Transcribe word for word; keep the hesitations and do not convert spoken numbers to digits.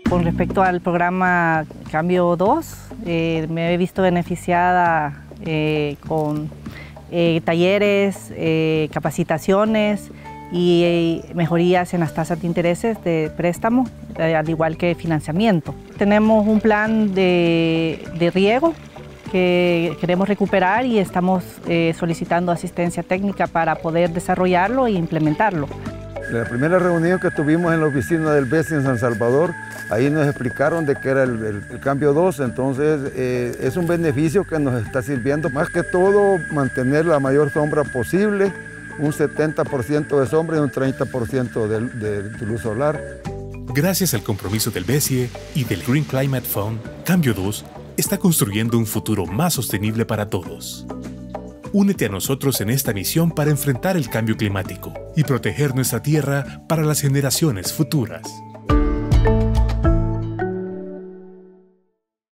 Con respecto al programa Cambio dos, eh, me he visto beneficiada eh, con eh, talleres, eh, capacitaciones y eh, mejorías en las tasas de intereses de préstamo, eh, al igual que financiamiento. Tenemos un plan de, de riego que queremos recuperar y estamos eh, solicitando asistencia técnica para poder desarrollarlo e implementarlo. La primera reunión que tuvimos en la oficina del B E S I en San Salvador, ahí nos explicaron de qué era el, el, el cambio dos, entonces eh, es un beneficio que nos está sirviendo, más que todo mantener la mayor sombra posible, un setenta por ciento de sombra y un treinta por ciento de, de, de luz solar. Gracias al compromiso del B E S I E y del Green Climate Fund, Cambio dos está construyendo un futuro más sostenible para todos. Únete a nosotros en esta misión para enfrentar el cambio climático y proteger nuestra tierra para las generaciones futuras.